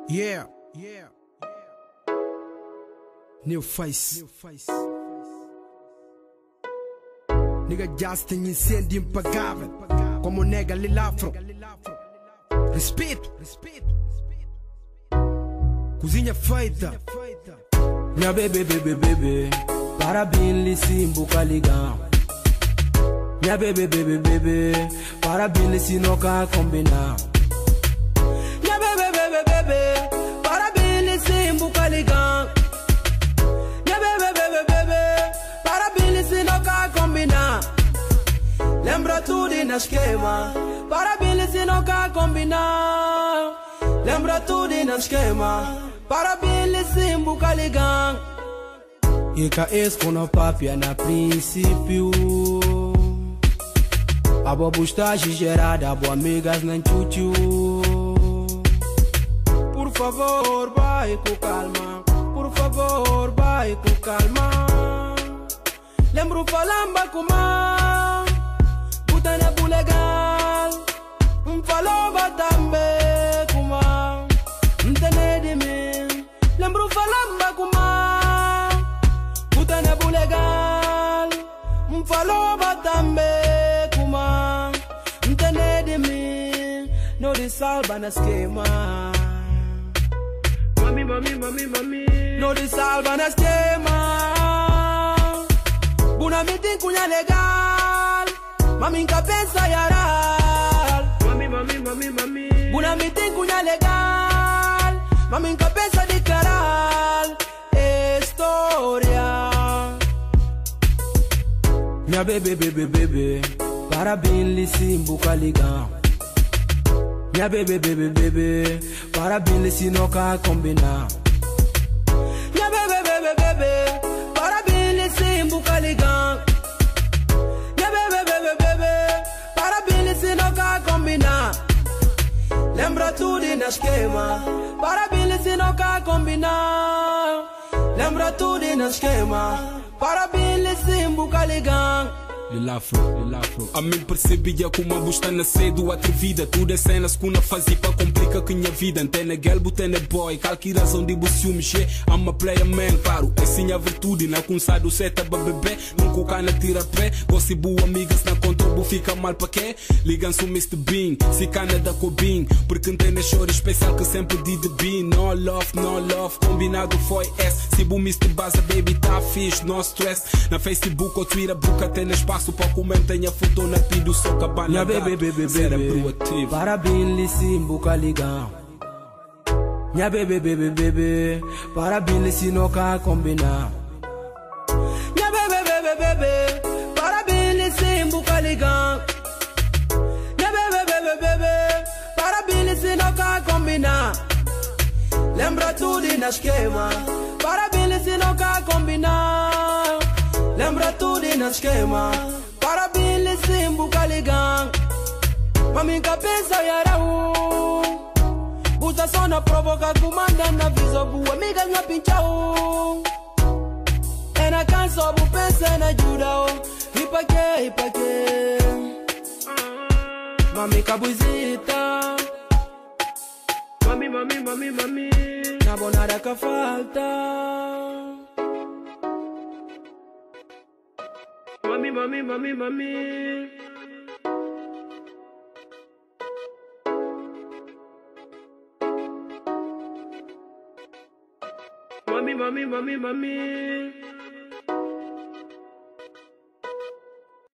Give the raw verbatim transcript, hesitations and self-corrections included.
Yeah, yeah, new face, new face. Nigga just tem incêndio impagável, como nega Lilafro. Respeito, respeito. Cozinha feita. Minha bebê, bebê, bebê, parabéns, lisim, boca ligão. Minha bebê, bebê, bebê, parabéns, lisim, não cá combinar. Minha bebê, bebê, bebê, parabéns, lisim, boca ligão. Minha bebê, bebê, bebê, parabéns, lisim, não cá combinar. Lembra tudo na esquema, parabéns, lisim, não cá combinar. Lembra tudo na esquema, parabéns, lisim, boca ligão. E caes com a papia na princípio. A boa bustagem gerada, boa amigas nem chuchu. Por favor, vai com calma. Por favor, vai com calma. Lembro falamba com má, puta não é legal. Um falova também com má, não tem de mim. Lembro falamba com má, puta não é legal. Um falova também. No de salva na esquema. Mami, mami, mami, mami. No de salva na esquema. Buna meeting cunha legal. Mami nunca pensa yaral. Mami, mami, mami, mami. Buna meeting cunha legal. Mami nunca pensa declarar história. Minha bebê, bebê, bebê, parabéns, lisim, boca ligão. Minha bebê, bebê, bebê, parabéns, se não cá combinar. Minha bebê, bebê, bebê, parabéns, se boca ligão. Minha bebê, bebê, bebê, parabéns, se não cá combinar. Lembra tudo na esquema, parabéns, se não cá combinar. Lembra tudo na esquema, parabéns, se boca ligão. Lilafro, Lilafro. A mim percebia como a busta na cedo atrevida. Tudo é cenas que não fazia para complicar que minha vida. Antena girl, botena boy, calque razão de você mexer. I'm a player man, claro, é sim a virtude. Na consado seta ba bebê, nunca o cana tira pé. Gosse boa amigas na controbo fica mal para quê? Ligam-se o mister Bean, se cana da Cobin. Porque antena chora especial que sempre di de bean. No love, no love, combinado foi S. Se bu mister Baza, baby tá fixe, no stress. Na Facebook ou Twitter, boca até na espaço. Para comentem a foto na pido, só cabana. Minha bebê, bebê, bebê, parabéns, lisim, boca ligão. Minha bebê, bebê, bebê, parabéns, lisim, não cá combinar. Minha bebê, bebê, bebê, parabéns, lisim, boca ligão. Minha bebê, bebê, bebê, parabéns, lisim, não cá combinar. Lembra tudo na esquema, parabéns, lisim, não cá combinar. Lembra tudo na esquema, parabéns, lisim, boca ligão. Mami cabeça yarau, buta só na provoca, comanda na visa, boa amiga na pinchau. É na canção, bu pensa na ajuda, e pa que, e pa que. Mami cabuzita, mami, mami, mami, mami, na bonada que falta. Mami, mami, mami, mami. Mami, mami, mami, mami.